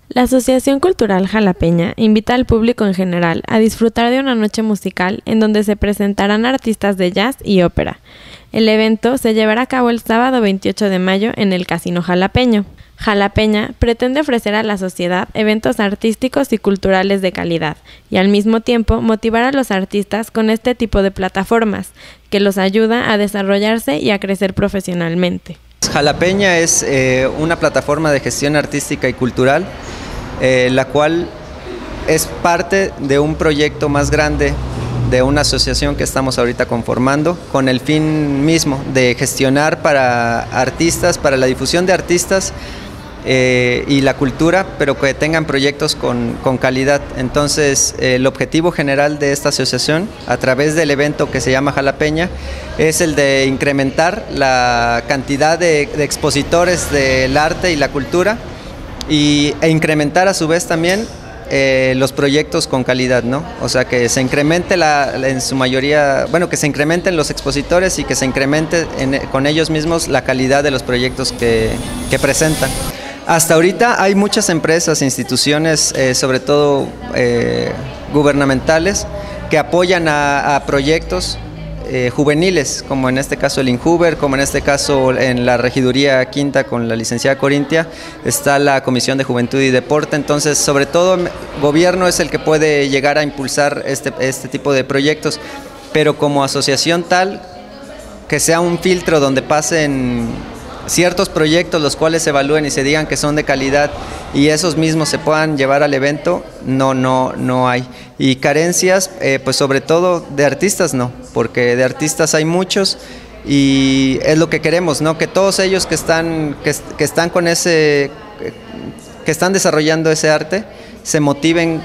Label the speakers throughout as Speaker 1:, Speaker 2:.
Speaker 1: La Asociación Cultural Jalapeña invita al público en general a disfrutar de una noche musical en donde se presentarán artistas de jazz y ópera. El evento se llevará a cabo el sábado 28 de mayo en el Casino Jalapeño. Jalapeña pretende ofrecer a la sociedad eventos artísticos y culturales de calidad y al mismo tiempo motivar a los artistas con este tipo de plataformas que los ayuda a desarrollarse y a crecer profesionalmente.
Speaker 2: Jalapeña es una plataforma de gestión artística y cultural, la cual es parte de un proyecto más grande de una asociación que estamos ahorita conformando con el fin mismo de gestionar para artistas, para la difusión de artistas y la cultura, pero que tengan proyectos con calidad. Entonces, el objetivo general de esta asociación, a través del evento que se llama Jalapeña, es el de incrementar la cantidad de expositores del arte y la cultura e incrementar a su vez también los proyectos con calidad, ¿no? O sea, que se incremente en su mayoría, bueno, que se incrementen los expositores y que se incremente con ellos mismos la calidad de los proyectos que presentan. Hasta ahorita hay muchas empresas, instituciones, sobre todo gubernamentales, que apoyan a proyectos juveniles, como en este caso el Injuber, como en este caso en la Regiduría Quinta con la licenciada Corintia, está la Comisión de Juventud y Deporte. Entonces, sobre todo, el gobierno es el que puede llegar a impulsar este tipo de proyectos, pero como asociación tal, que sea un filtro donde pasen ciertos proyectos los cuales se evalúen y se digan que son de calidad y esos mismos se puedan llevar al evento, no hay. Y carencias, pues sobre todo de artistas no, porque de artistas hay muchos y es lo que queremos, ¿no? Que todos ellos que están con que están desarrollando ese arte se motiven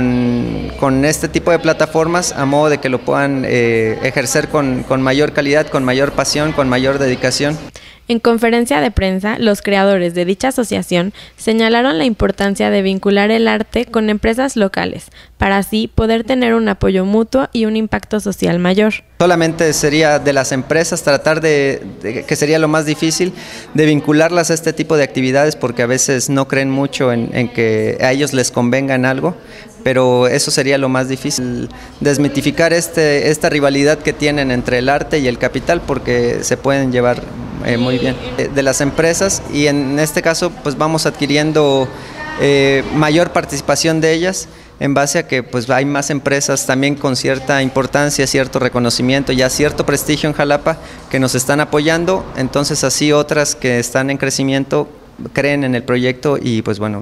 Speaker 2: con este tipo de plataformas a modo de que lo puedan ejercer con mayor calidad, con mayor pasión, con mayor dedicación.
Speaker 1: En conferencia de prensa, los creadores de dicha asociación señalaron la importancia de vincular el arte con empresas locales, para así poder tener un apoyo mutuo y un impacto social mayor.
Speaker 2: Solamente sería de las empresas tratar que sería lo más difícil, de vincularlas a este tipo de actividades porque a veces no creen mucho en que a ellos les convenga en algo, pero eso sería lo más difícil, desmitificar esta rivalidad que tienen entre el arte y el capital porque se pueden llevar muy bien. De las empresas y en este caso pues vamos adquiriendo mayor participación de ellas en base a que pues hay más empresas también con cierta importancia, cierto reconocimiento, ya cierto prestigio en Jalapa que nos están apoyando, entonces así otras que están en crecimiento creen en el proyecto y pues bueno,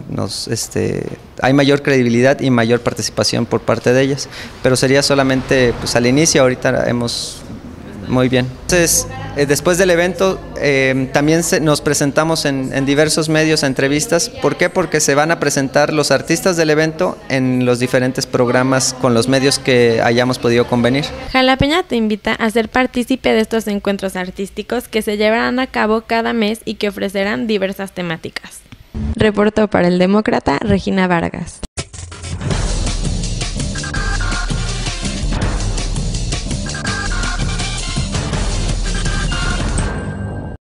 Speaker 2: hay mayor credibilidad y mayor participación por parte de ellas, pero sería solamente pues al inicio, ahorita hemos muy bien. Entonces, después del evento también nos presentamos en diversos medios a entrevistas. ¿Por qué? Porque se van a presentar los artistas del evento en los diferentes programas con los medios que hayamos podido convenir.
Speaker 1: Jalapeña te invita a ser partícipe de estos encuentros artísticos que se llevarán a cabo cada mes y que ofrecerán diversas temáticas. Reportó para El Demócrata, Regina Vargas.